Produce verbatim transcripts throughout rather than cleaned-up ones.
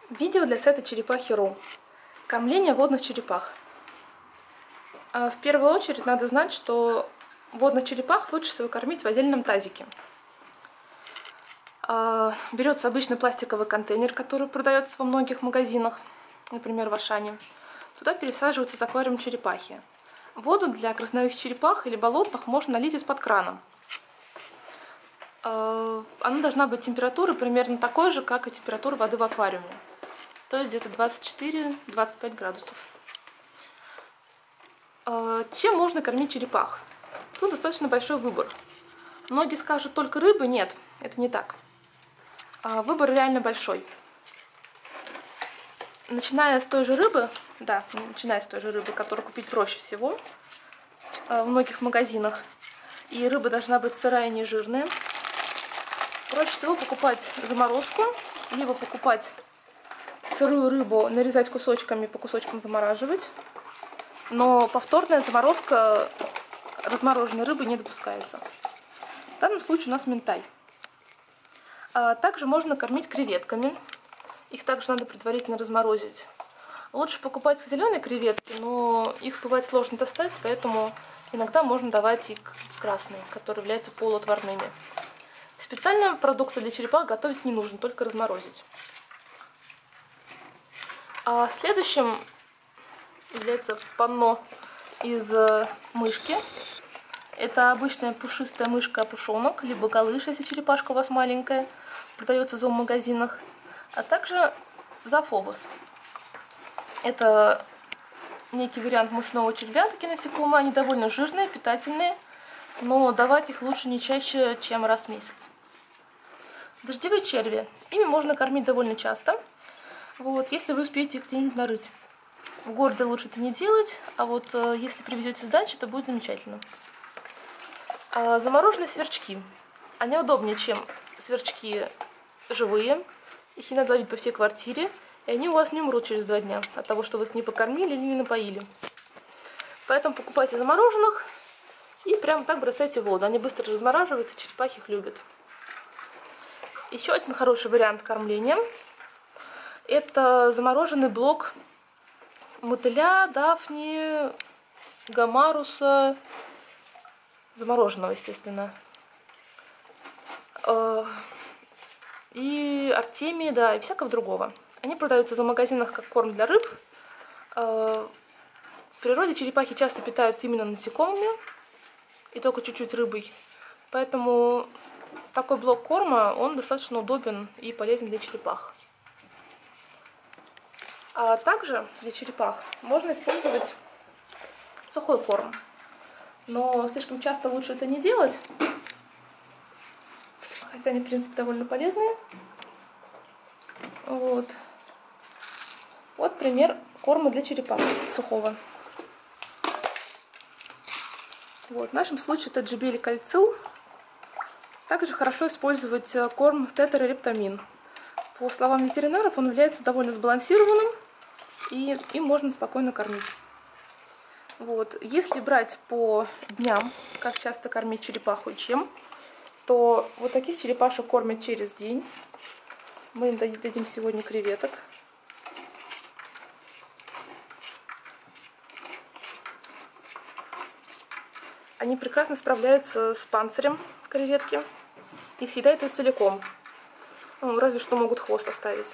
Видео для сайта черепахи точка ру. Кормление водных черепах. В первую очередь надо знать, что водных черепах лучше всего кормить в отдельном тазике. Берется обычный пластиковый контейнер, который продается во многих магазинах, например, в Ашане. Туда пересаживаются с аквариум черепахи. Воду для красновых черепах или болотных можно налить из-под крана. Она должна быть температурой примерно такой же, как и температура воды в аквариуме. То есть где-то двадцать четыре — двадцать пять градусов. Чем можно кормить черепах? Тут достаточно большой выбор. Многие скажут, только рыбы. Нет, это не так. Выбор реально большой. Начиная с той же рыбы, да, начиная с той же рыбы, которую купить проще всего в многих магазинах. И рыба должна быть сырая и нежирная. Проще всего покупать заморозку, либо покупать сырую рыбу, нарезать кусочками, по кусочкам замораживать. Но повторная заморозка размороженной рыбы не допускается. В данном случае у нас минтай. А также можно кормить креветками. Их также надо предварительно разморозить. Лучше покупать зеленые креветки, но их бывает сложно достать, поэтому иногда можно давать и красные, которые являются полуотварными. Специальные продукты для черепах готовить не нужно, только разморозить. А следующим является панно из мышки. Это обычная пушистая мышка-опушонок, либо галыш, если черепашка у вас маленькая, продается в зоомагазинах, а также зоофобус. Это некий вариант мучного червя, такие насекомые, они довольно жирные, питательные, но давать их лучше не чаще, чем раз в месяц. Дождевые черви. Ими можно кормить довольно часто, вот, если вы успеете их где-нибудь нарыть. В городе лучше это не делать, а вот э, если привезете с дачи, то будет замечательно. А замороженные сверчки. Они удобнее, чем сверчки живые. Их не надо ловить по всей квартире, и они у вас не умрут через два дня от того, что вы их не покормили или не напоили. Поэтому покупайте замороженных и прямо так бросайте в воду. Они быстро размораживаются, черепахи их любят. Еще один хороший вариант кормления – это замороженный блок мотыля, дафни, гомаруса, замороженного, естественно, и артемии, да, и всякого другого. Они продаются в магазинах как корм для рыб. В природе черепахи часто питаются именно насекомыми и только чуть-чуть рыбой. Поэтому такой блок корма, он достаточно удобен и полезен для черепах. А также для черепах можно использовать сухой корм. Но слишком часто лучше это не делать, хотя они, в принципе, довольно полезные. Вот. Вот пример корма для черепах сухого. Вот. В нашем случае это джибели кальцил. Также хорошо использовать корм тетрарептамин. По словам ветеринаров, он является довольно сбалансированным, и им можно спокойно кормить. Вот. Если брать по дням, как часто кормить черепаху и чем, то вот таких черепашек кормят через день. Мы им дадим сегодня креветок. Они прекрасно справляются с панцирем креветки и съедают ее целиком. Ну, разве что могут хвост оставить.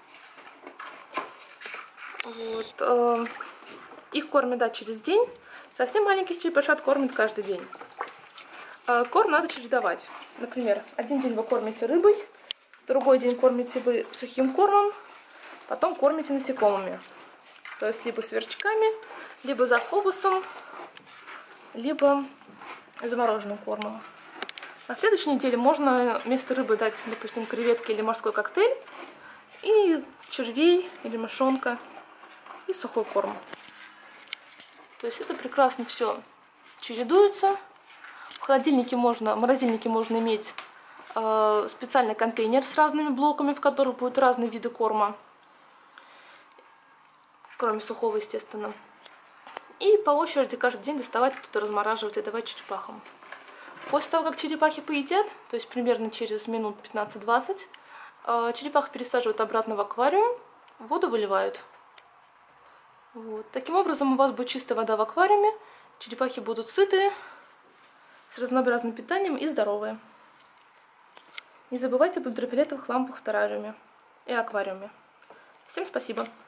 Вот. Их кормят, да, через день. Совсем маленьких черепашат кормят каждый день. Корм надо чередовать. Например, один день вы кормите рыбой, другой день кормите вы сухим кормом, потом кормите насекомыми. То есть либо сверчками, либо зоофобусом, либо замороженным кормом. На следующей неделе можно вместо рыбы дать, допустим, креветки или морской коктейль, и червей или мышонка, и сухой корм. То есть это прекрасно все чередуется. В холодильнике можно, в морозильнике можно иметь э, специальный контейнер с разными блоками, в которых будут разные виды корма, кроме сухого, естественно. И по очереди каждый день доставать оттуда, размораживать и давать черепахам. После того, как черепахи поедят, то есть примерно через минут пятнадцать-двадцать, черепах пересаживают обратно в аквариум, воду выливают. Вот. Таким образом у вас будет чистая вода в аквариуме, черепахи будут сытые, с разнообразным питанием и здоровые. Не забывайте об ультрафиолетовых лампах в террариуме и аквариуме. Всем спасибо!